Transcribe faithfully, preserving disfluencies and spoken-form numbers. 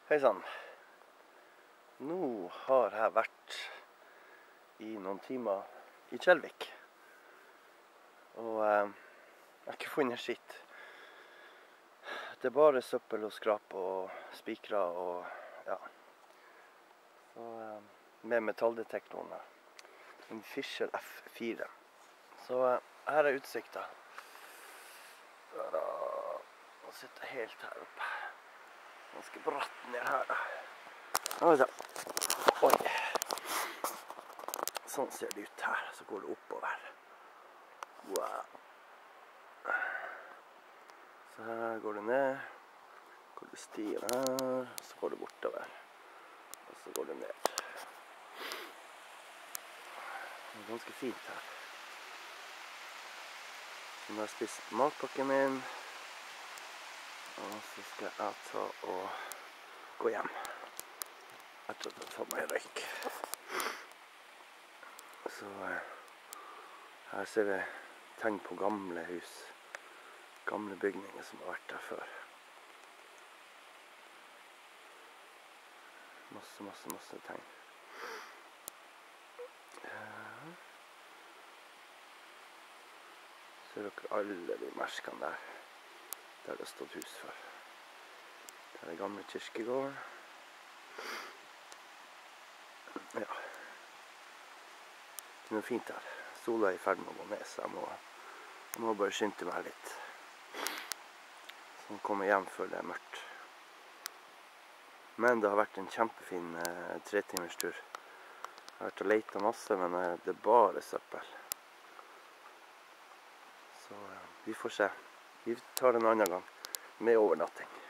Hei sann. Nå har jeg vært i noen timer i Kjellvik. Og eh, jeg har ikke funnet skitt. Det er bare søppel og skrap og spikrer og ja. Så eh, med metalldetektoren her. En Fischer F fire. Så eh, her er utsikta. Nå sitter jeg helt her oppe. Ganske bratt ned her da. Altså. Oi. Sånn ser det ut her. Så går det oppover. Wow. Så her går det ned. Går det stien her. Så går det bortover. Og så går det ned. Det er ganske fint her. Så nå har jeg spist matpakken min. Og så skal jeg ta og gå hjem. Etter at jeg har tatt meg en røyk. Så her ser vi tegn på gamle hus. Gamle bygninger som har vært der før. Masse, masse, masse tegn. Ser dere alle de merkene der? Der det har stått hus før. Der er gamle kirkegården. Ja. Det er noe fint her. Sola er i ferd med å gå ned, så jeg må, jeg må bare skynde meg litt. Så jeg kommer hjem før det er mørkt. Men det har vært en kjempefin eh, tre timers tur. Jeg har vært og letet masse, men eh, det er bare søppel. Så eh, vi får se. Vi tar det en annen gang med overnatting.